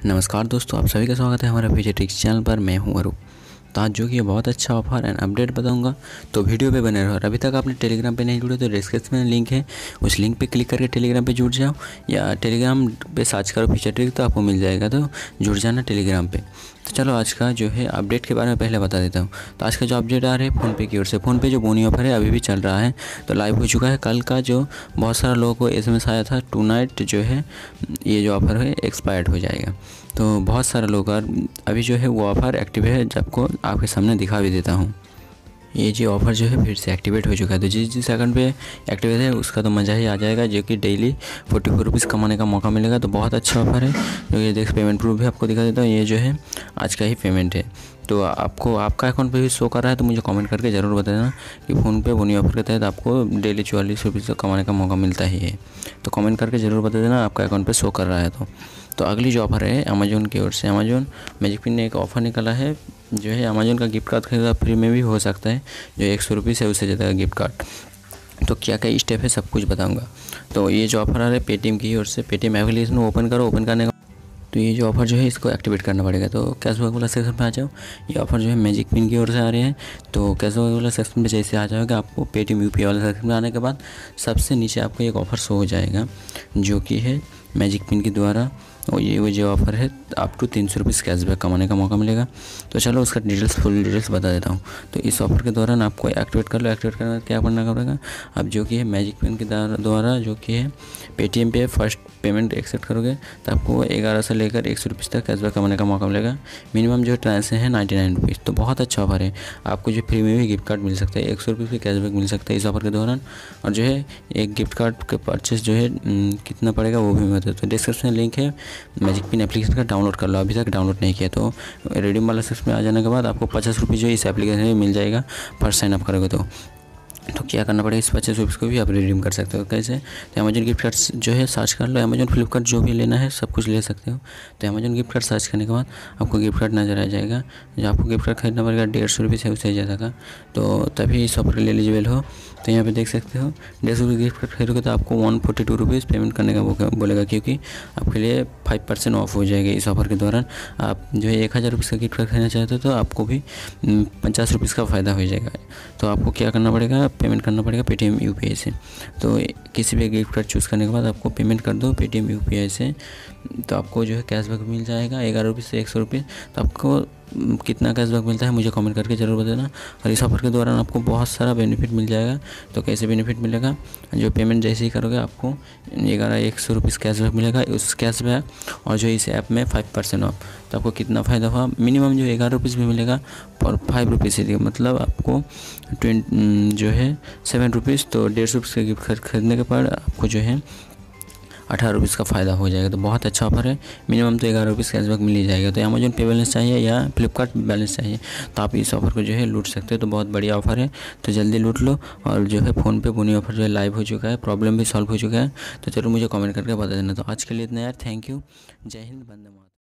नमस्कार दोस्तों, आप सभी का स्वागत है हमारे पीछे टिक्स चैनल पर। मैं हूं अरूप। तो आज जो कि बहुत अच्छा ऑफर एंड अपडेट बताऊंगा, तो वीडियो पे बने रहो। और अभी तक आपने टेलीग्राम पे नहीं जुड़े तो डिस्क्रिप्शन में लिंक है, उस लिंक पे क्लिक करके टेलीग्राम पे जुड़ जाओ, या टेलीग्राम पे सर्च करो फीचर ट्रिक तो आपको मिल जाएगा, तो जुड़ जाना टेलीग्राम पे। तो चलो आज का जो है अपडेट के बारे में पहले बता देता हूँ। तो आज का जो अपडेट आ रहा है फ़ोनपे की ओर से, फ़ोनपे जो बोनी ऑफर है अभी भी चल रहा है, तो लाइव हो चुका है। कल का जो बहुत सारे लोगों को एसएमएस आया था, टू नाइट जो है ये जो ऑफ़र है एक्सपायर्ड हो जाएगा। तो बहुत सारे लोग अभी जो है वो ऑफ़र एक्टिव है, जब को आपके सामने दिखा भी देता हूँ। ये जो ऑफ़र जो है फिर से एक्टिवेट हो चुका है, तो जिस अकाउंट पे एक्टिवेट है उसका तो मज़ा ही आ जाएगा, जो कि डेली 44 रुपीज़ कमाने का मौका मिलेगा। तो बहुत अच्छा ऑफ़र है। जो ये देख पेमेंट प्रूफ भी आपको दिखा देता हूँ, ये जो है आज का ही पेमेंट है। तो आपको आपका अकाउंट पे भी शो कर रहा है, तो मुझे कमेंट करके ज़रूर बता देना कि फ़ोन पे बोनी ऑफर के तहत आपको डेली 44 रुपीज़ कमाने का मौका मिलता ही है। तो कमेंट करके ज़रूर बता देना आपका अकाउंट पे शो कर रहा है। तो अगली जो ऑफ़र है अमेज़न की ओर से, अमेज़न मैजिक पिन ने एक ऑफ़र निकाला है, जो है अमेज़न का गिफ्ट कार्ड खरीदा फ्री में भी हो सकता है, जो 100 रुपीज़ है उससे ज़्यादा का गिफ्ट कार्ड। तो क्या क्या स्टेप है सब कुछ बताऊंगा। तो ये जो ऑफ़र आ रहा है पेटीएम की ओर से, पेटीएम एप्लीकेशन ओपन करो। ओपन करने का तो ये जो ऑफ़र जो है इसको एक्टिवेट करना पड़ेगा। तो कैशबैक वाला सेक्शन पे आ जाओ। ये ऑफ़र जो है मैजिक पिन की ओर से आ रहे हैं। तो कैशबैक वाला सेक्शन पे जैसे आ जाओगे, आपको पेटीएम यूपीआई वाला सेक्शन में आने के बाद सबसे नीचे आपको एक ऑफ़र शो हो जाएगा, जो कि है मैजिक पिन के द्वारा। और ये वो जो ऑफ़र है अप टू 300 रुपीज़ कैशबैक कमाने का मौका मिलेगा। तो चलो उसका फुल डिटेल्स बता देता हूँ। तो इस ऑफ़र के दौरान आपको एक्टिवेट कर लो। एक्टिवेट करने का क्या करना पड़ेगा, अब जो कि है मैजिक पिन के द्वारा जो कि है पेटीएम पे फर्स्ट पेमेंट एक्सेप्ट करोगे तो आपको 11 से लेकर 100 रुपीज़ तक कैशबैक कमाने का मौका मिलेगा। मिनिमम जो ट्रांजेक्शन है 99 रुपीज़। तो बहुत अच्छा ऑफ़र है। आपको जो फ्री में भी गिफ्ट कार्ड मिल सकता है, 100 रुपीज़ की कैशबैक मिल सकता है इस ऑफ़र के दौरान। और जो है एक गिफ्ट कार्ड के परचेस जो है कितना पड़ेगा वो भी मैं बता। तो डिस्क्रिप्शन में लिंक है, मैजिक पिन एप्लीकेशन का डाउनलोड कर लो, अभी तक डाउनलोड नहीं किया तो रिडीम वाला सेक्शन में आ जाने के बाद आपको 50 रुपये जो इस एप्लीकेशन में मिल जाएगा फर्स्ट साइन अप करोगे तो क्या करना पड़ेगा, इस 50 रुपीज़ को भी आप रिडीम कर सकते हो। कैसे, तो अमेजन गिफ्ट कार्ड जो है सर्च कर लो। अमेजन फ्लिपकार्ट जो भी लेना है सब कुछ ले सकते हो। तो अमेजन गिफ्ट कार्ड सर्च करने के बाद आपको गिफ्ट कार्ड नज़र आ जाएगा, जो आपको गिफ्ट कार्ड खरीदना पड़ेगा 150 रुपीज़ है उससे ज़्यादा का, तो तभी इस ऑफर के लिए एलिजिबल हो। तो यहाँ पे देख सकते हो 150 रुपये गिफ्ट कार्ड खरीदोगे तो आपको 142 रुपीज़ पेमेंट करने का बोलेगा, क्योंकि आपके लिए 5% ऑफ हो जाएगा इस ऑफ़र के दौरान। आप जो है 1000 रुपये का गिफ्ट कार्ड खरीदना चाहते हो तो आपको भी 50 रुपीज़ का फ़ायदा हो जाएगा। तो आपको क्या करना पड़ेगा, पेमेंट करना पड़ेगा पेटीएम यूपीआई से। तो किसी भी गिफ्ट कार्ड चूज़ करने के बाद आपको पेमेंट कर दो पेटीएम यूपीआई से, तो आपको जो है कैशबैक मिल जाएगा 11 रुपये से 100 रुपये। तो आपको कितना कैशबैक मिलता है मुझे कमेंट करके ज़रूर बताना। और इस ऑफ़र के दौरान आपको बहुत सारा बेनिफिट मिल जाएगा। तो कैसे बेनिफिट मिलेगा, जो पेमेंट जैसे ही करोगे आपको 100 रुपीज़ कैशबैक मिलेगा, उस कैशबैक और जो इस ऐप में 5% ऑफ। तो आपको कितना फ़ायदा हुआ, मिनिमम जो 11 रुपीज़ भी मिलेगा और 5 रुपीज़ से, मतलब आपको 20 जो है 7 रुपीज़। तो 150 रुपीज़ का गिफ्ट खरीदने के बाद आपको जो है 18 रुपीज़ का फ़ायदा हो जाएगा। तो बहुत अच्छा ऑफर है। मिनिमम तो 11 रुपीज़ कैशबैक मिल ही जाएगा। तो अमेजन पे बैलेंस चाहिए या फ्लिपकार्ट बैलेंस चाहिए तो आप इस ऑफ़र को जो है लूट सकते हो। तो बहुत बढ़िया ऑफ़र है, तो जल्दी लूट लो। और जो है फ़ोन पे बोनी ऑफ़र जो है लाइव हो चुका है, प्रॉब्लम भी सॉल्व हो चुका है। तो चलो मुझे कमेंट करके बता देना। तो आज के लिए इतना यार, थैंक यू, जय हिंद, वंदे मातरम।